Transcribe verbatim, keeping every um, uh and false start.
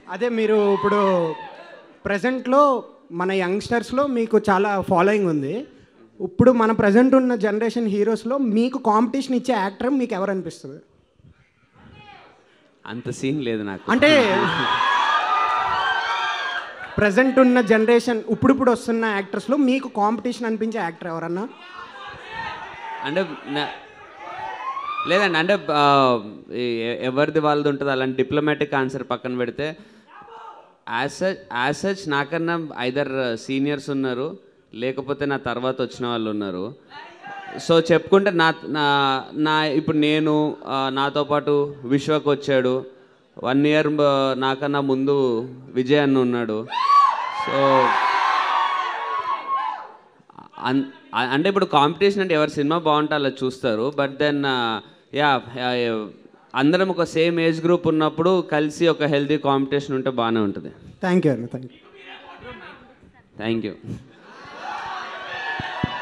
అదే మీరు ఇప్పుడు ప్రజెంట్లో మన యంగ్స్టర్స్లో మీకు చాలా ఫాలోయింగ్ ఉంది. ఇప్పుడు మన ప్రజెంట్ ఉన్న జనరేషన్ హీరోస్లో మీకు కాంపిటీషన్ ఇచ్చే యాక్టర్ మీకు ఎవరు అనిపిస్తుంది? అంత సీన్ లేదు నాకు. అంటే ప్రజెంట్ ఉన్న జనరేషన్ ఇప్పుడిప్పుడు వస్తున్న యాక్టర్స్లో మీకు కాంపిటీషన్ అనిపించే యాక్టర్ ఎవరన్నా? అంటే లేదండి, అంటే ఎవరిది వాళ్ళది ఉంటుంది. అలాంటి డిప్లొమాటిక్ ఆన్సర్ పక్కన పెడితే యాజ్ సచ్ యాజ్ సచ్ నాకన్నా ఐదర్ సీనియర్స్ ఉన్నారు, లేకపోతే నా తర్వాత వచ్చిన వాళ్ళు ఉన్నారు. సో చెప్పుకుంటే నా నా నా ఇప్పుడు నేను నాతో పాటు విశ్వక్ వచ్చాడు, వన్ ఇయర్ నాకన్నా ముందు విజయ్ అన్న ఉన్నాడు. సో అన్ అంటే ఇప్పుడు కాంపిటీషన్ అంటే ఎవరి సినిమా బాగుంటే అలా చూస్తారు. బట్ దెన్ యా అందరం ఒక సేమ్ ఏజ్ గ్రూప్ ఉన్నప్పుడు కలిసి ఒక హెల్తీ కాంపిటీషన్ ఉంటే బాగానే ఉంటుంది. థ్యాంక్ యూ అన్న. Thank you thank you